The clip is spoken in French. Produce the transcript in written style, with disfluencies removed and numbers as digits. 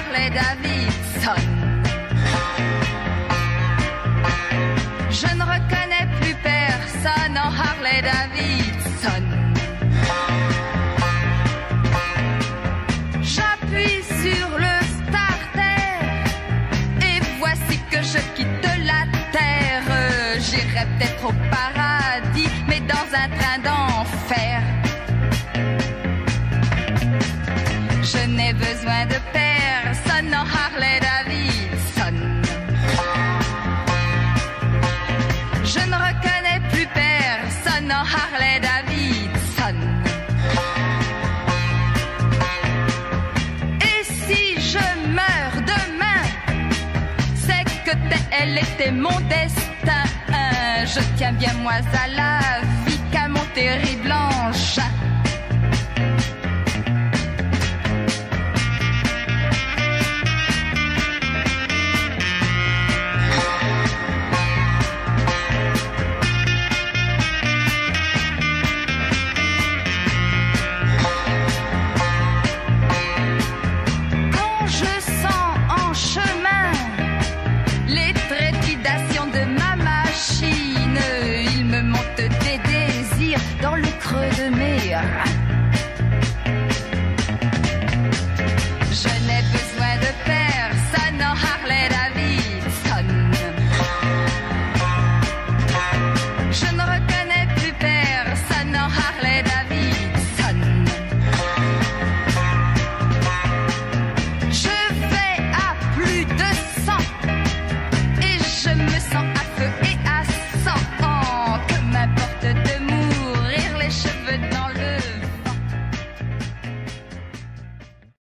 Harley Davidson. Je ne reconnais plus personne en Harley Davidson. J'appuie sur le starter et voici que je quitte la terre. J'irai peut-être au paradis, mais dans un train d'enfer. Je n'ai besoin de personne en Harley Davidson. Je ne reconnais plus personne en Harley Davidson. Et si je meurs demain, c'est que tel était mon destin. Je tiens bien moi à la vie qu'à mon terrible engin.